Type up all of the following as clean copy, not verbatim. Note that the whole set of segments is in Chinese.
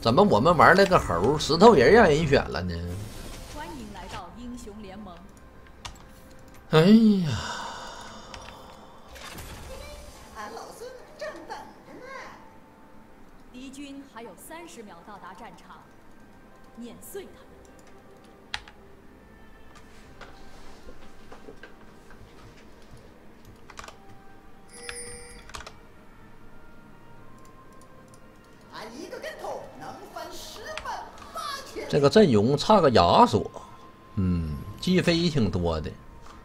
怎么我们玩那个猴石头人让人选了呢？ 欢迎来到英雄联盟。 哎呀， 俺老孙正等着呢。 敌军还有30秒到达战场，碾碎他们。 一个跟头能翻10万8千。 这个阵容差个亚索，击飞挺多的。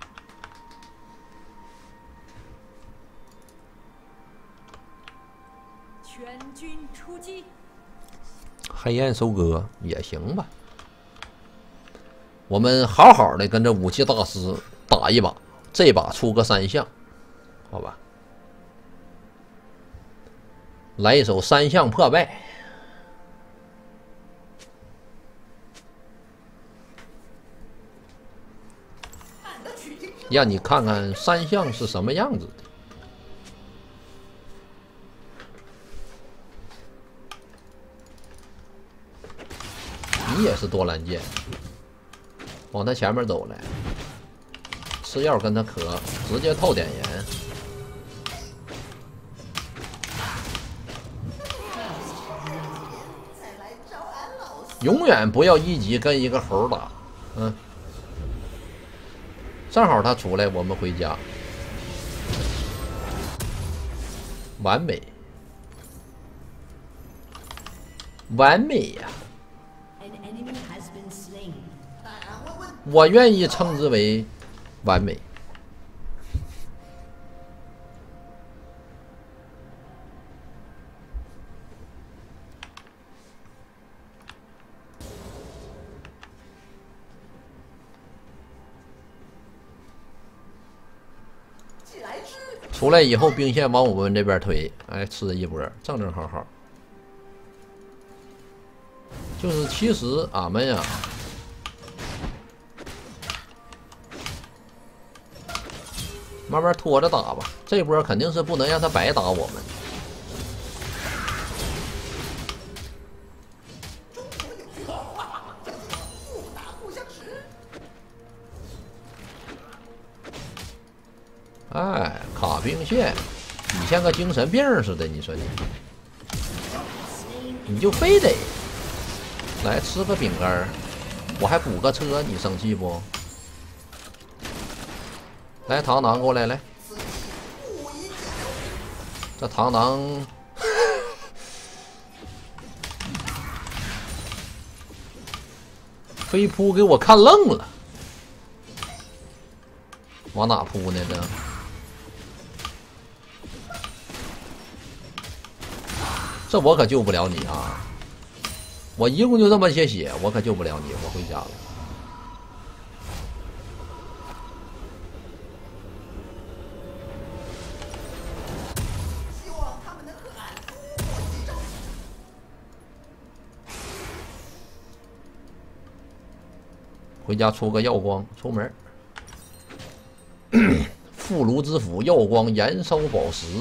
全军出击！ 黑暗收割也行吧。我们好好的跟这武器大师打一把，这把出个3项，好吧？来一手3项破败。 让你看看3项是什么样子的。你也是多兰剑，往他前面走来，吃药跟他磕，直接透点盐。永远不要1级跟一个猴打，正好他出来，我们回家，完美，完美呀！我愿意称之为完美。出来以后，兵线往我们这边推，哎，吃一波，正正好好。就是其实俺们呀，慢慢拖着打吧。这波肯定是不能让他白打我们。哎，卡兵线，你像个精神病似的，你说你就非得来吃个饼干，我还补个车，你生气不？来，螳螂过来，来，这螳螂飞扑给我看愣了，往哪扑呢？这我可救不了你啊！我一共就这么些血，我可救不了你，我回家了。 希望他们能和俺多过几招。 回家出个耀光，出门。妇孺之斧，耀光燃烧宝石。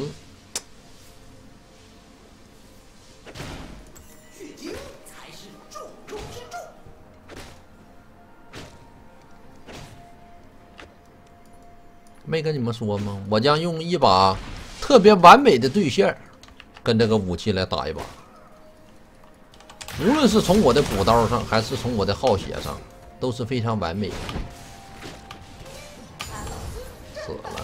没跟你们说吗？我将用一把特别完美的对线，跟这个武器来打一把。无论是从我的补刀上，还是从我的耗血上，都是非常完美的。死了。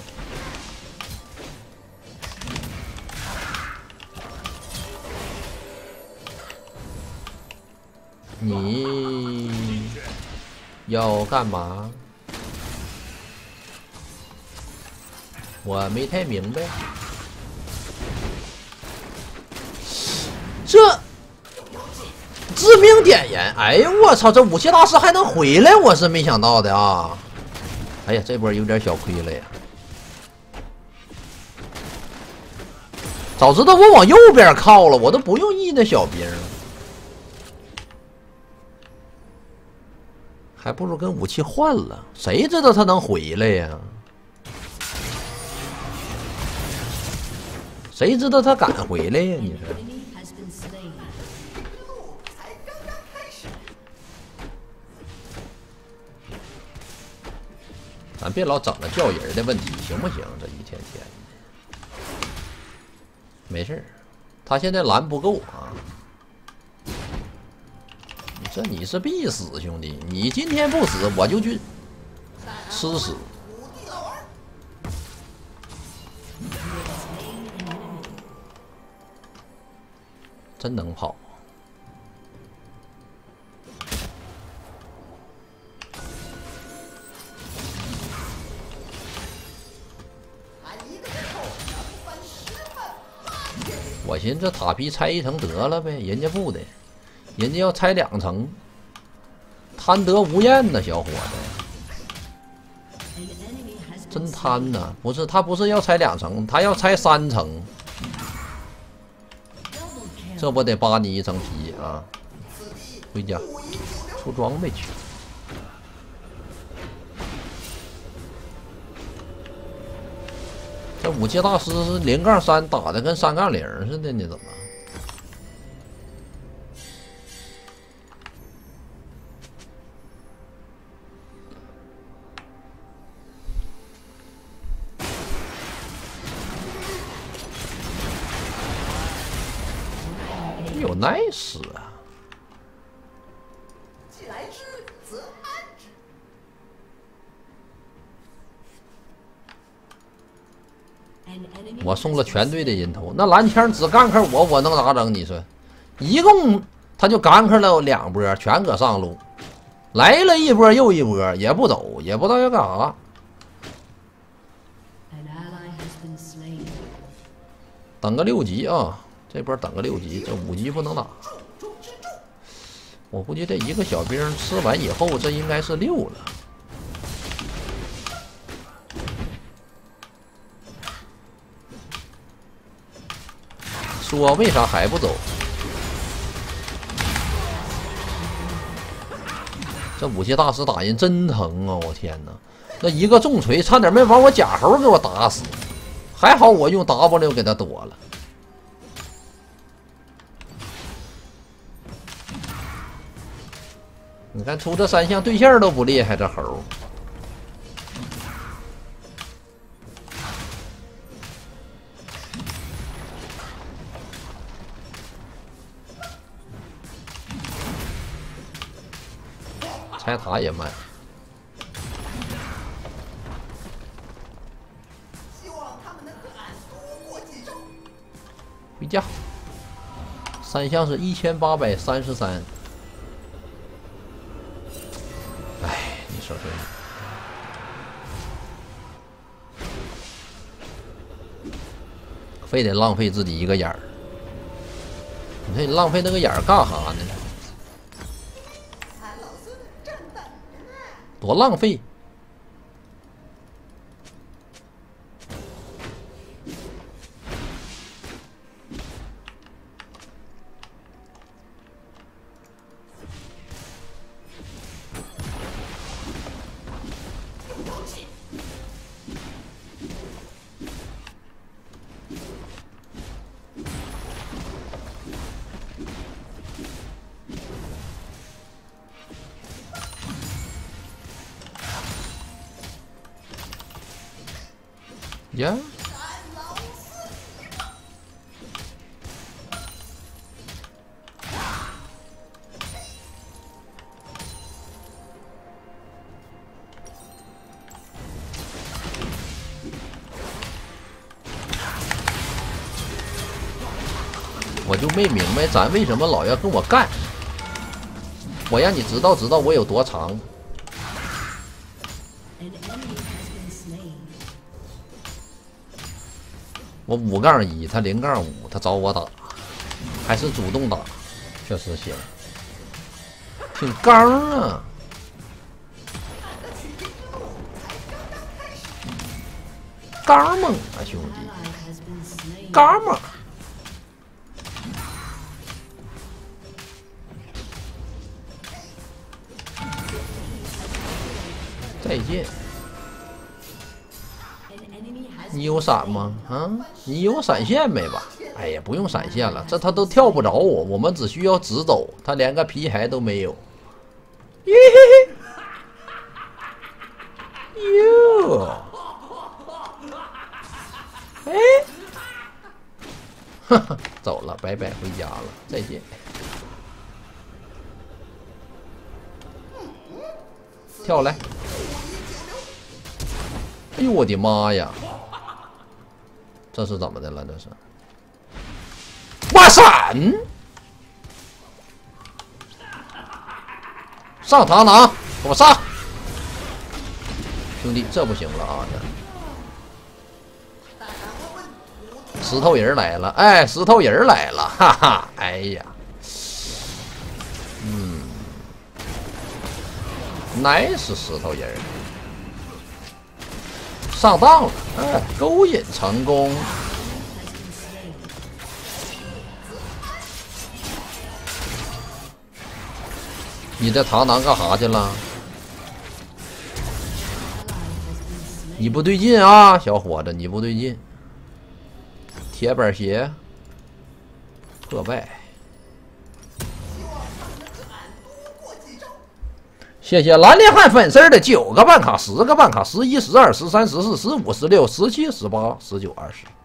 你要干嘛？我没太明白，这致命点烟！哎呦我操，这武器大师还能回来，我是没想到的啊！哎呀，这波有点小亏了呀。早知道我往右边靠了，我都不用E那小兵，还不如跟武器换了。谁知道他能回来呀？谁知道他敢回来呀？你说。 咱别老整那叫人的问题，行不行？这一天天的，没事。他现在蓝不够啊。你是必死，兄弟！你今天不死，我就去吃屎。真能跑。我寻思这塔皮拆一层得了呗，人家不的，人家要拆2层，贪得无厌呐，小伙子，真贪呐！不是他不是要拆2层，他要拆3层，这不得扒你一层皮啊！回家出装备去。这武器大师是0-3打的跟3-0似的呢，怎么？有nice啊！ 既来之，则安之。 我送了全队的人头，那蓝枪只干克我能咋整？你说，一共他就干克了2波，全搁上路，来了一波又一波，也不走，也不知道要干啥。等个6级啊！这波等个6级，这5级不能打。我估计这一个小兵吃完以后，这应该是6了。说为啥还不走？这武器大师打人真疼啊！我天哪，那一个重锤差点没把我假猴给我打死，还好我用 W 给他躲了。你看出这3项对线都不厉害，这猴拆塔也慢。 希望他们能和俺多过几招。 回家。3项是1833。哎，你说说你，非得浪费自己一个眼儿。你说你浪费那个眼儿干啥呢？ 俺老孙正等着呢。 多浪费！呀！我就没明白咱为什么老要跟我干，我让你知道知道我有多长。我5-1，他0-5，他找我打，还是主动打，确实行，挺刚啊！刚猛啊，兄弟，刚猛！再见。你有闪吗？啊，你有闪现没吧？哎呀，不用闪现了，这他都跳不着我，我们只需要直走，他连个皮牌都没有。 哟，哎，哈哈，走了，拜拜，回家了，再见。跳来！哎呦我的妈呀！这是怎么的了？这是挂闪！上螳螂，给我上！兄弟，这不行了啊！这石头人来了，哎，石头人来了，哈哈！哎呀，nice 石头人上当了，哎，勾引成功。你这螳螂干啥去了？你不对劲啊，小伙子，你不对劲。铁板鞋破败。谢谢蓝脸汉粉丝的9个办卡、10个办卡、11、12、13、14、15、16、17、18、19、20。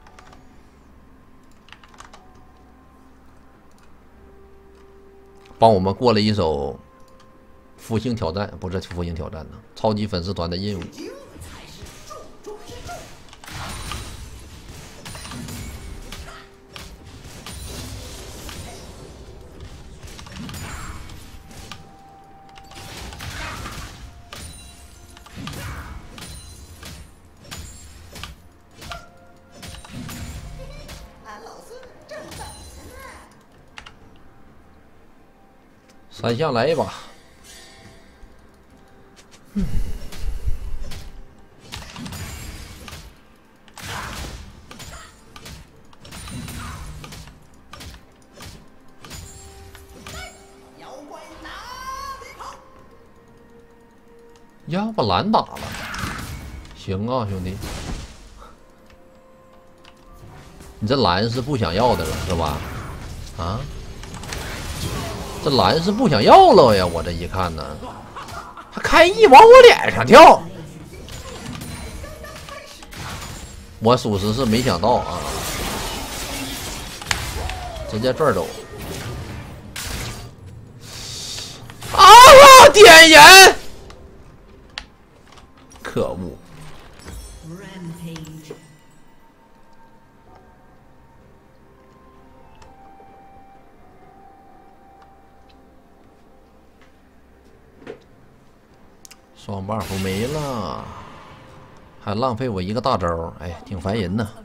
帮我们过了一首复兴挑战，不是复兴挑战呢，超级粉丝团的任务。3项来一把。呀，把蓝打了，行啊，兄弟，你这蓝是不想要的了是吧？啊？这蓝是不想要了呀！我这一看呢，还开1往我脸上跳，我属实是没想到啊！直接转走啊！点燃，可恶！双 buff 没了，还浪费我一个大招，哎，挺烦人呢。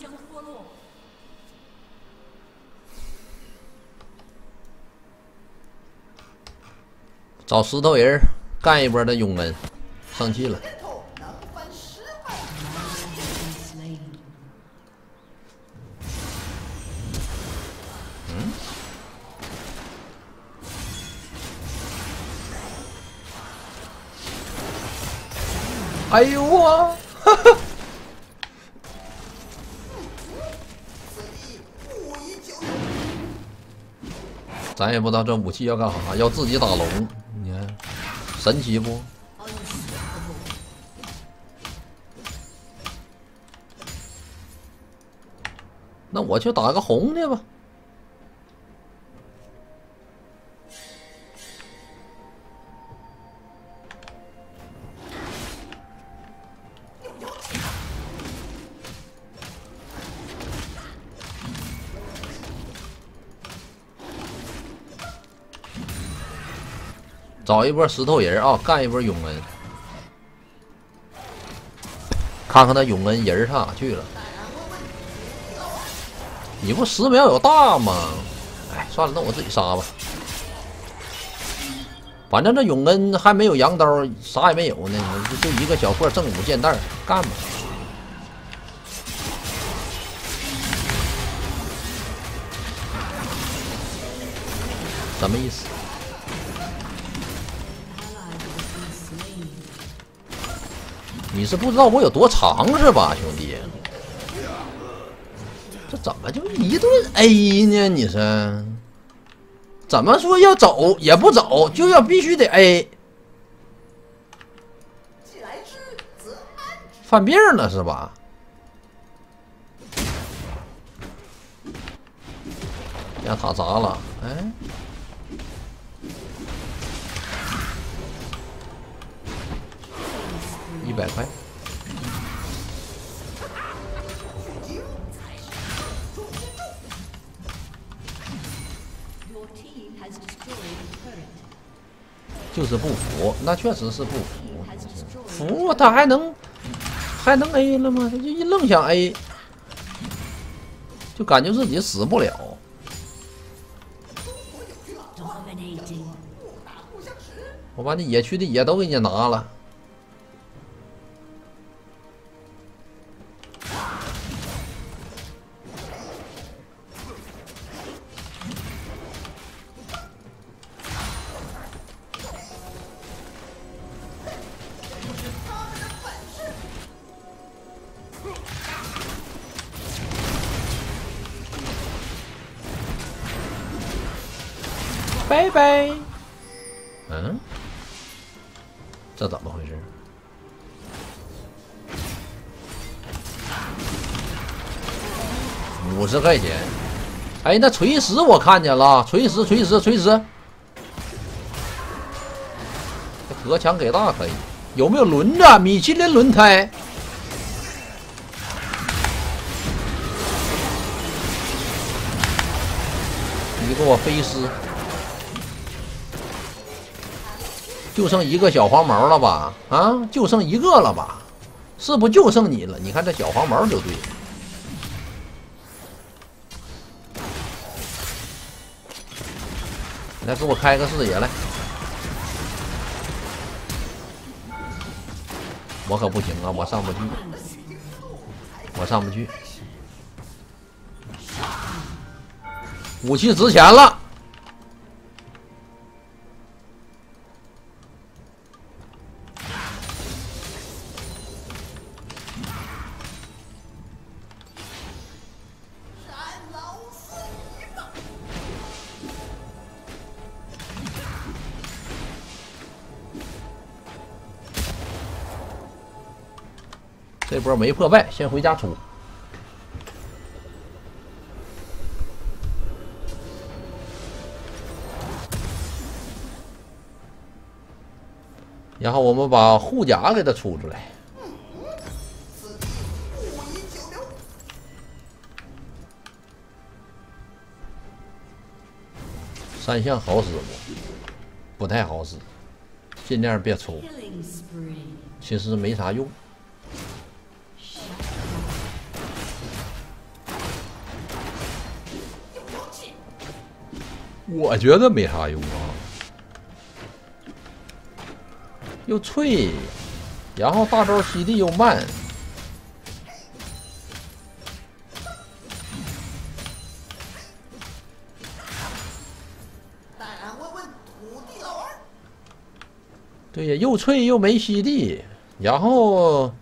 找石头人干一波的永恩，生气了。哎呦我，哈哈！咱也不知道这武器要干啥，要自己打龙，你看神奇不？那我去打个红的吧。找一波石头人啊，干一波永恩，看看他永恩人上哪去了？你不10秒有大吗？哎，算了，那我自己杀吧。反正这永恩还没有羊刀，啥也没有呢，就一个小破正5箭袋，干吧。什么意思？你是不知道我有多长是吧，兄弟？这怎么就一顿 A 呢？你是怎么说要走也不走，就要必须得 A？ 犯病了是吧？让塔砸了，哎，100块。就是不服，那确实是不服。服他还能 A 了吗？他就一愣想 A， 就感觉自己死不了。我把你野区的野都给你拿了。拜拜。嗯，这怎么回事？50块钱。哎，那锤石我看见了，锤石。这隔墙给大可以。有没有轮子？米其林轮胎。你给我飞尸。就剩一个小黄毛了吧？啊，就剩一个了吧？是不就剩你了？你看这小黄毛就对了。来，给我开个视野来。我可不行啊，我上不去，我上不去。武器值钱了。这波没破败，先回家出。然后我们把护甲给它出出来。3项好使不？不太好使，尽量别出。其实没啥用。我觉得没啥用啊，又脆，然后大招吸地又慢。对呀，又脆又没吸地，然后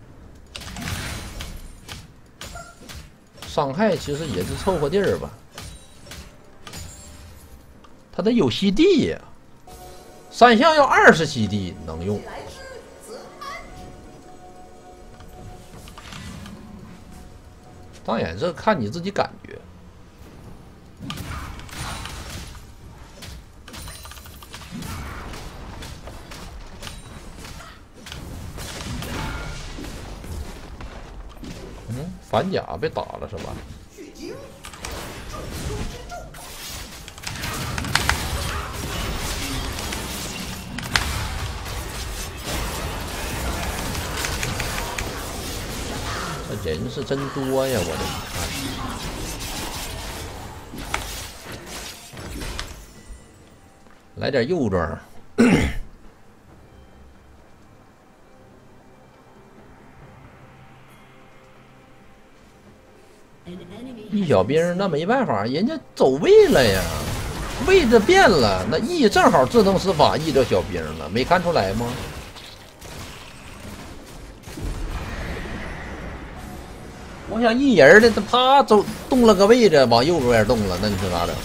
伤害其实也是凑合地儿吧。它得有吸地呀，3项要20吸地能用。当然，这看你自己感觉。反甲被打了是吧？这人是真多呀！我的妈！来点右装。一小兵那没办法，人家走位了呀，位置变了。那 E 正好自动施法 E 着小兵了，没看出来吗？我想一人的，他啪走动了个位置，往右边动了，那你说咋整？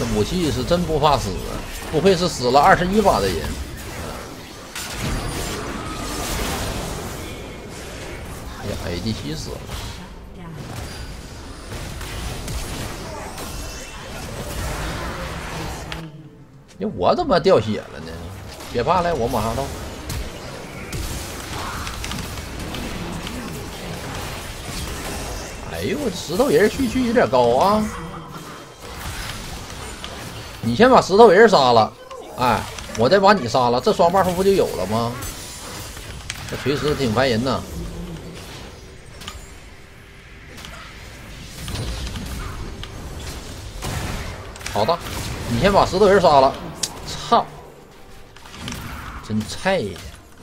武器是真不怕死啊！不愧是死了21把的人。哎呀 ，ADC 死了。呀，我怎么掉血了呢？别怕，来，我马上到。哎呦，我石头人区有点高啊！你先把石头人杀了，哎，我再把你杀了，这双 buff 不就有了吗？这锤石挺烦人呐。好的，你先把石头人杀了。操，真菜呀！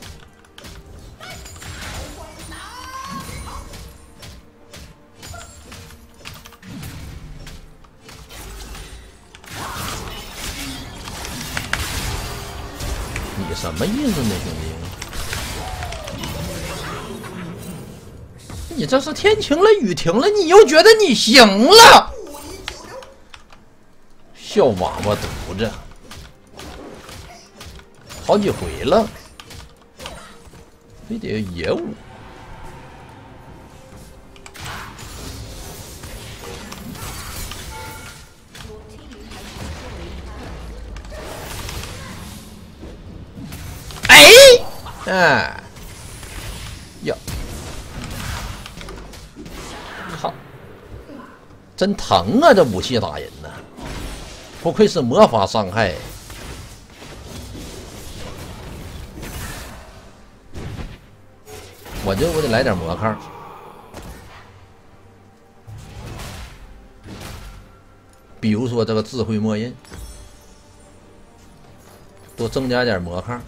你什么意思呢，兄弟？你这是天晴了，雨停了，你又觉得你行了？小王八犊子，好几回了，非得野武。哎，呀，靠，真疼啊！这武器打人呢，不愧是魔法伤害。我得来点魔抗，比如说这个智慧墨印，多增加点魔抗。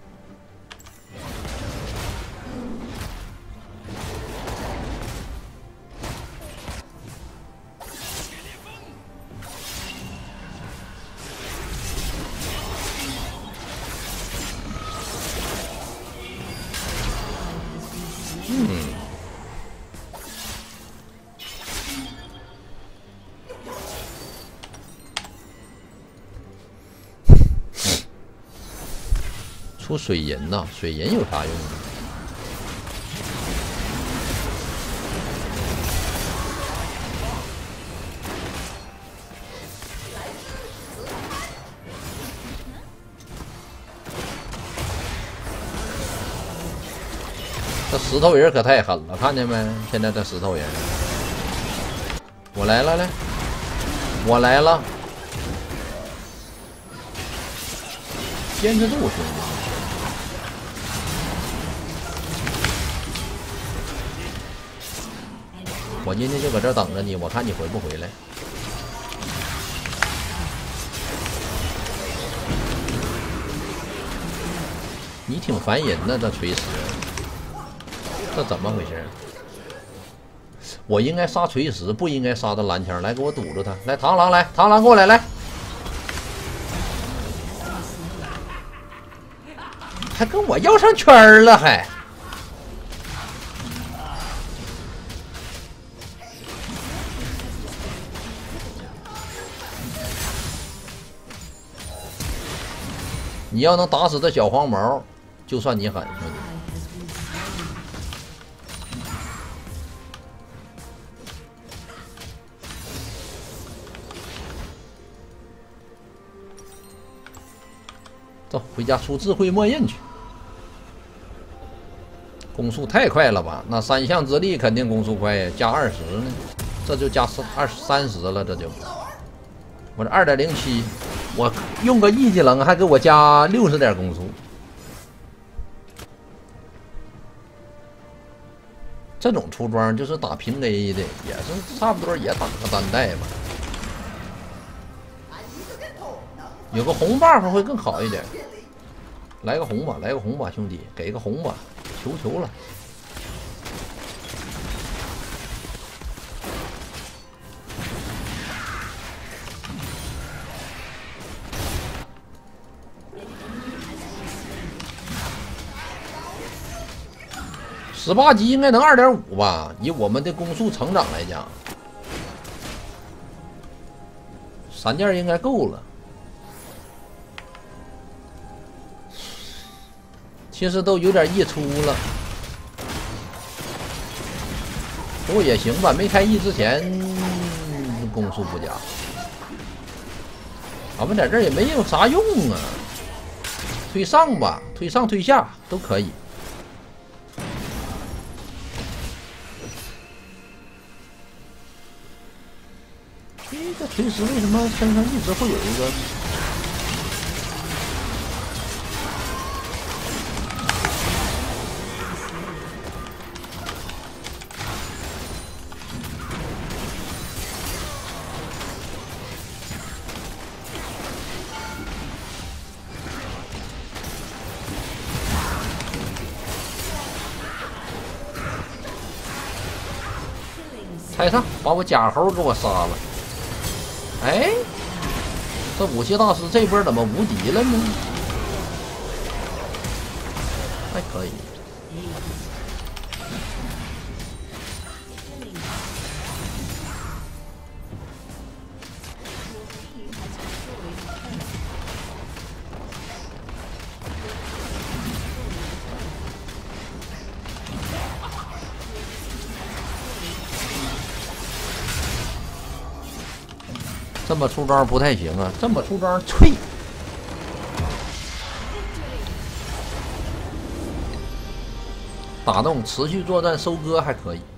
出水银呐，水银有啥用呢？这石头人可太狠了，看见没？现在这石头人，我来了，来，我来了，坚持住，兄弟！我今天就搁这等着你，我看你回不回来。你挺烦人呢，这锤石，这怎么回事？我应该杀锤石，不应该杀这蓝枪。来，给我堵住他！来，螳螂来，螳螂过来，来！还跟我要上圈了，还！你要能打死这小黄毛，就算你狠，兄弟。走，回家出智慧墨印去。攻速太快了吧？那3项之力肯定攻速快呀，加20呢，这就加30了，这就。我这2.07。我用个一技能还给我加60点攻速，这种出装就是打平 A 的，也是差不多也打个单带吧。有个红 buff 会更好一点。来个红吧，来个红吧，兄弟，给个红吧，求了。18级应该能2.5吧，以我们的攻速成长来讲。 3件应该够了。其实都有点溢出了，不过也行吧，没开溢之前攻速不佳。咱们在这儿也没有啥用啊，推上吧，推上推下都可以。这锤石为什么身上一直会有一个？拆上，把我假猴给我杀了。哎，这武器大师这波怎么无敌了呢？还可以。这么出招不太行啊！这么出招脆，打动持续作战收割还可以。